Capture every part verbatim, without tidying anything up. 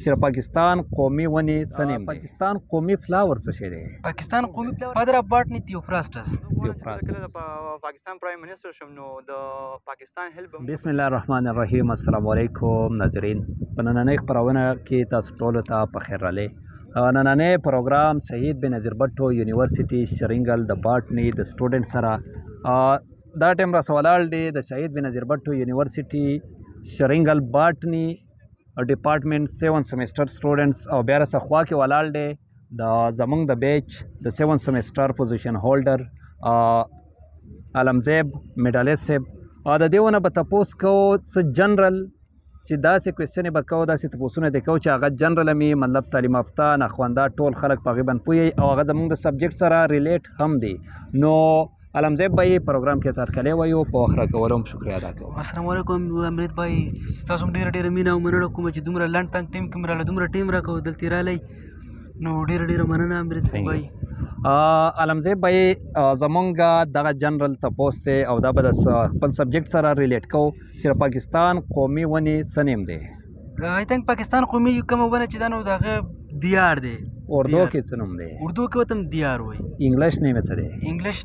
چې پاکستان قومي ونې څه نوم دی؟ پاکستان قومي فلاور څه شی دی؟ پاکستان قومي فلاور فادر اف باټني تیوفراسټس. تیوفراسټس پاکستان پرایم منسٹر شم نو د پاکستان هیلپ. بسم الله الرحمن الرحیم. السلام علیکم ناظرین. په نننۍ خپرونه کې تاسو ټولو ته په خیر راغلی. نننۍ پروګرام شهید بېنظیر بټو یونیورسټي شرنګل د باټني د سټوډنټ سره دا ټایم را سوالال دی د شهید بېنظیر بټو یونیورسټي شرنګل باټني ډپارټمنټ سیون سیمسټر سټوډنټس او بیا راسه خوا کې ولاړ دی د زمونږ د بیچ د سیون سیمسټر پوزیشن هولډر عالمزیب میډالیست صاحب. د دې ونه به تپوس کوو څه جنرل چې داسې کوېسچنې به کوو داسې تپوسونه دې کوو چې هغه جنرل مې مطلب تعلیم یافته ناخوانده ټول خلک په هغې باندې پوهوي او هغه زموږ د سبجیکټ سره ریلیټ هم دی. نو عالمزیب بھائی پروګرام کې ترکلی وایو په وخت راکولو هم شکریه ادا کوم. السلام علیکم امرید بھائی، ستاسو هم ډېره ډېره مینه او مننه کوم چې دومره لنډ تنګ ټیم کې مې راله دومره ټیم راکوو دلته رالی، نو ډېره ډېره مننه امرید بھائی. عالمزیب بھائی زمونږ دغه جنرل تپوس دی او دا به د خپل سبجیکټ سره ریلیټ کوو چې پاکستان قومي ونې څه نیم دی؟ آی تھنک پاکستان قومي کومه ونه چې دا نو د هغه دیار دی. اردو کې څه نوم دی؟ اردو کې ورته هم دیار وایي. انګلیش نیم یې څه دی؟ انګلیش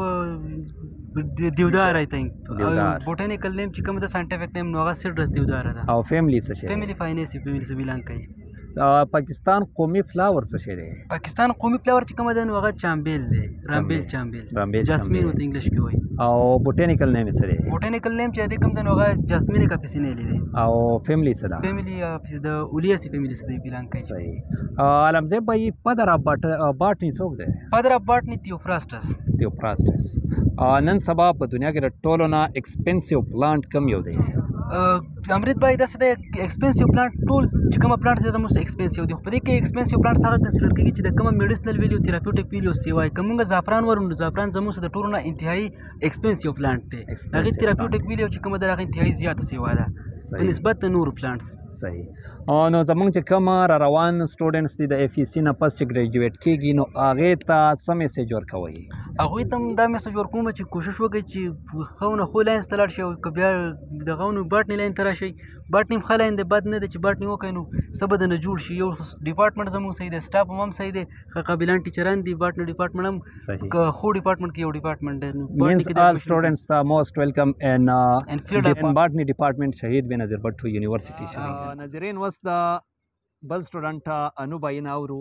نیم دیودار آی تھنک. بوټانیکل نیم چې کوم د ساینټیفک نیم نو هغه سیډرس دیوداره ده. او فیملی څه شی؟ فیملی فاینیسی فیملی څه بیلانګ کوي. پاکستان قومي فلاور څه شی دی؟ پاکستان قومي فلاور چې کومه ده نو هغه چامبیل دی. رامبیل چامبیل جاسمین ورته انګلیش کې وایي. او بوټانیکل نیم یې څه دی؟ بوټانیکل نیم چې دی کوم ده نو هغه جاسمین کافیسینیلی دی. او فیملی څه ده؟ فیملی د اولیاسي فیملی څه دی بیلانګ کوي. صحیح. عالمزیب بھائی فادر اف باټني څوک دی؟ فادر اف باټني تیوفراسټس. تیوفراسټس. نن سبا په دنیا کې د ټولو نه ایکسپنسیو پلانټ کوم یو دی؟ امرید بھائی داسې دی ایکسپنسیو پلانټ ټول چې کومه پلانټ دی زموږ ایکسپنسیو دی، خو په دې کې ایکسپنسیو پلانټس هغه کنسیډر کېږي چې د کومه میډیسنل ویلیو تھراپیوټیک ویلیو سیوا وایي. که موږ زعفران ورو نو زعفران زموږ څخه د ټولو نه انتهایي ایکسپنسیو پلانټ دی. د هغې تھراپیوټیک ویلیو چې کومه ده هغه انتهایي زیاته سیوا ده په نسبت د نورو پلانټس. صحیح. نو زموږ چې کومه را روان سټوډنټس دي د ایف ای سی نه پس چې ګریجویټ کېږي نو هغې ته څه میسیج ورکوئ؟ هغوی ته هم دا میسیج ورکوم چې کوشش وکړئ چې ښه نه ښو لاینس ته لاړ شي او که بیا دغه نو باټني لاین ته راشئ. باټني هم ښه لاین دی، بد نه دی چې باټني وکړئ نو څه به درنه جوړ شي. یو ډپارټمنټ زموږ صحیح دی، سټاف هم هم صحیح دی، ښه قابلان ټیچران دي. باټني ډپارټمنټ هم که خو ډپارټمنټ کې یو ډپارټمنټ دی. means all students are most welcome in uh, in field in botany department شهید بېنظیر بټو یونیورسټي شرنګل. ناظرین اوس د بل سټوډنټ انو بھائی نه اورو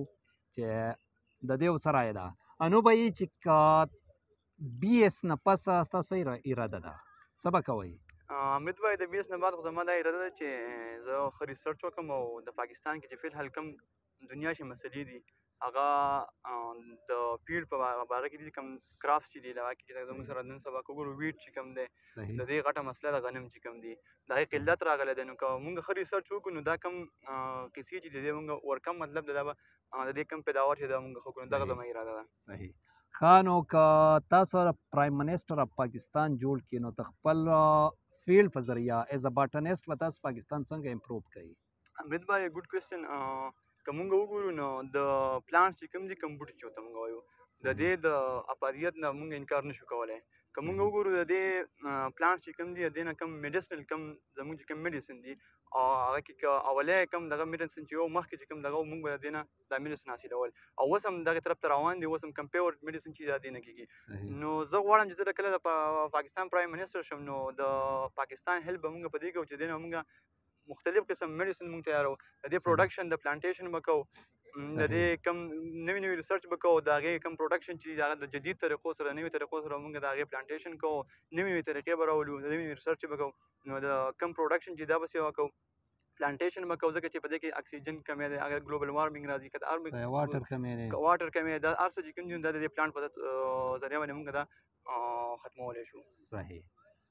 چې د دې ورسره یې ده. انو بھائی چې بی ایس نه پس ستاسو اراده ده څه به کوئ؟ امرید بھائی د بی ایس نه بعد خو زما دا اراده ده چې زه ښه ریسرچ وکړم او د پاکستان کې چې فی الحال کوم دنیا شي مسلې دي هغه د پیړ په باره کې دي، کوم کرافټس چې دي هغه کې زموږ سره نن سبا که وګورو ویټ چې کوم دی د دې غټه مسله د غنم چې کوم دي د هغې قلت راغلی دی. نو که موږ ښه ریسرچ وکړو نو دا کوم قصې چې دي دی موږ ورکم مطلب د دا به د دې کوم پیداوار چې دا موږ ښه کړو دغه زما اراده ده. صحیح. ښه نو که تاسو پرایم منسټر اف پاکستان جوړ کړي نو د خپل فیلډ په ذریعه ایز ا باټنسټ به تاسو پاکستان څنګه امپروو کوئ؟ امرید بھائی ګوډ کوېسچن. که موږ وګورو نو د پلانټس چې کوم دي کوم بوټي چې ورته موږ وایو د دې د افادیت نه موږ انکار نشو کولی. که موږ وګورو د دې پلانټس چې کوم دي د دې نه کوم میډیسنل کوم زموږ چې کوم میډیسن دي او هغه کې که اولی کوم دغه میډیسن چې یو مخکې چې کوم دغه موږ به د دې نه دا میډیسن حاصلول او اوس هم دغې طرف ته روان دي. اوس هم کوم پیور میډیسن چې د دې نه کېږي. نو زه غواړم چې زه د کله د پاکستان پرایم منسټر شم نو د پاکستان هیلپ به موږ په دې کوو چې دې نه موږ مختلف قسم میډیسن موږ تیارو، د دې پروډکشن د پلانټیشن به کوو، د دې کم نوي نوي ریسرچ به کوو، د هغې کم پروډکشن چې هغه د جدید طریقو سره نوي طریقو سره موږ د هغې پلانټیشن کوو، نوي نوي طریقې به راولو، نوي نوي ریسرچ به کوو. نو د کم پروډکشن چې دا به سیوا کوو پلانټیشن به کوو ځکه چې په دې کې اکسیجن کمی دی، اگر ګلوبل وارمنګ راځي که واټر کمی دی واټر کمی دی دا هر څه چې کوم دي دا د دې پلانټ په ذریعه باندې موږ دا ختمولی شو. صحیح.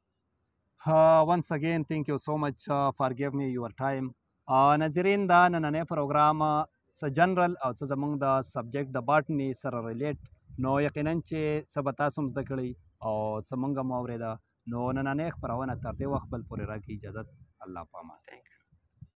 Uh, once again thank you so much uh, for giving me your time. uh, ناظرین دا نننی پروګرام څه جنرل او څه زموږ د سبجیکټ د باټني سره ریلیټ نو یقینا چې څه به تاسو هم زده کړئ او څه موږ هم واورېده. نو نننۍ خپرونه تر دې وخت بل پورې راکړي اجازت. الله پامان.